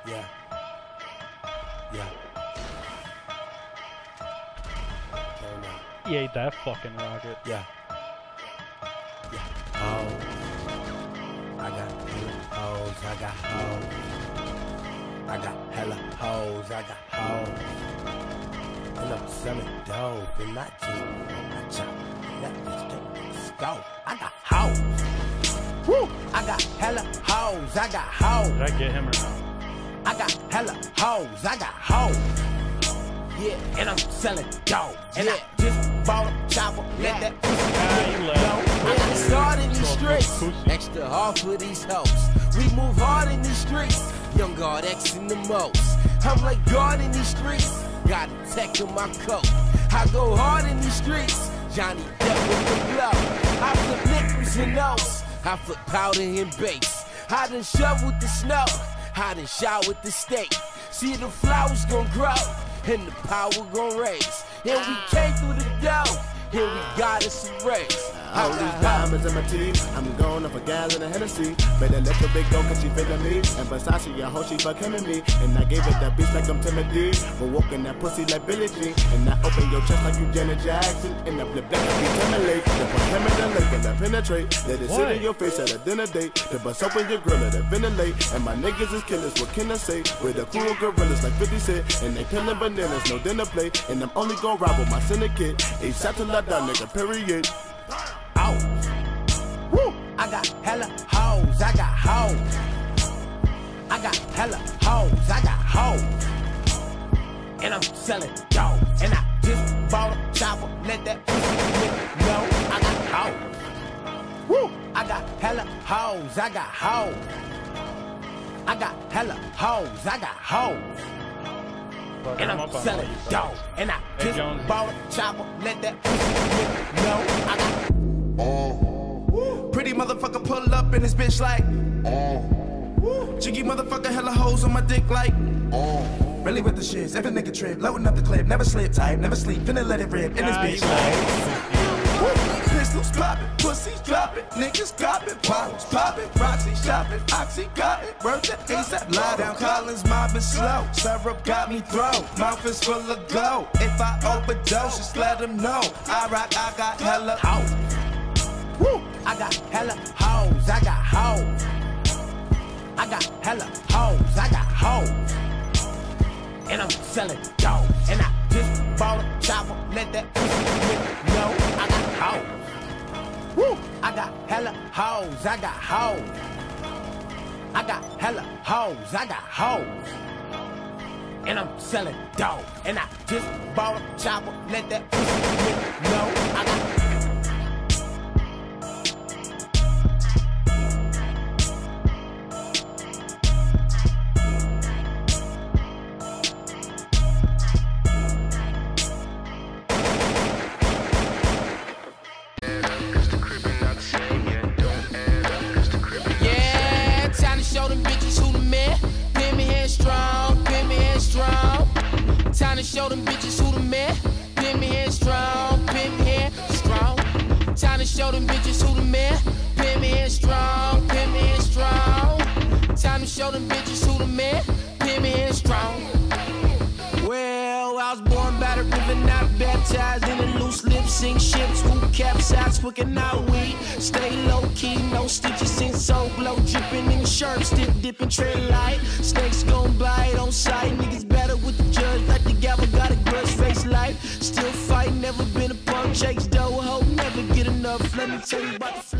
Yeah. Yeah. Turn up. He ate that fucking rocket. Yeah. Yeah. Oh. I got hella hoes. I got hoes. I got hella hoes. I got hoes. And I'm selling dope. And not just I chop. That bitch don't go. I got hoes. Woo! I got hella hoes. I got hoes. Did I get him or no? I got hella hoes, I got hoes. Yeah, and I'm selling dope. And I just bought a chopper, let that pussy go. I got started in these streets, extra hard for these hoes. We move hard in these streets, young God X in the most. I'm like God in these streets, got a tech in my coat. I go hard in these streets, Johnny Depp with the blow. I flip nickels and notes, I flip powder and base. I done shoveled the snow, I done shot with the steak. See the flowers gon' grow, and the power gon' raise. And we came through the dough, and we got us a race. All these diamonds in my teeth, I'm going off a gallon of Hennessy. Better let the big go cause she feelin' me. And Versace, your hoe, she fucking me. And I gave it that bitch like I'm Timothy. But walking that pussy like Billie Jean. And I open your chest like you Janet Jackson. And I flip that like you Timberlake. Then put him in the lake and I penetrate. Let it sit in your face at a dinner date. Then bust open your grill, let it ventilate. And my niggas is killers, what can I say? With a crew of gorillas like 50 Cent. And they peeling bananas, no dinner plate. And I'm only gon' ride with my syndicate. A shot till I die, nigga, period. Woo! I got hella hoes, I got hoes. I got hella hoes, I got hoes. And I'm selling dope. And I just bought a chopper, let that pussy know I got hoes. Woo! I got hella hoes, I got hoes. I got hella hoes, I got hoes. And I'm selling dope. And I just bought a chopper, let that pussy know I got Pretty motherfucker pull up in this bitch like Jiggy motherfucker hella hoes on my dick like Really with the shits, every nigga trip, loading up the clip, never slip tight, never sleep, finna let it rip in this bitch like Pistols poppin', pussies droppin', niggas coppin', bottles poppin', Roxy shopping, Oxy got it, worth the ASAP, lie down, Collins mobbing slow, syrup got me throw, mouth is full of gold, if I overdose, just let them know, I rock, I got hella hoes. Woo! I got hella hoes, I got hoes. I got hella hoes, I got hoes. And I'm selling dope. And I just bought a chopper, let that pussy know I got hoes. Woo! I got hella hoes, I got hoes. I got hella hoes, I got hoes. And I'm selling dope. And I just bought a chopper, let that pussy know I got hoes. Time to show them bitches who the man. Pin me in strong, pin me in strong. Time to show them bitches who the man. Pin me in strong, pin me in strong. Time to show them bitches who the man. Pin me in strong. Well, I was born by the river, not baptized in a loose lip sync ship. School capsized, quicker out weed. Stay low key, no stitches in soul glow. Dripping in the shirt, stick dipping, tread light. Snakes gon' bite on sight. Niggas better with the judge, like the gavel got a grudge, face life. Still fight, never been a punk. Chase dough, hope never get enough. Let me tell you about the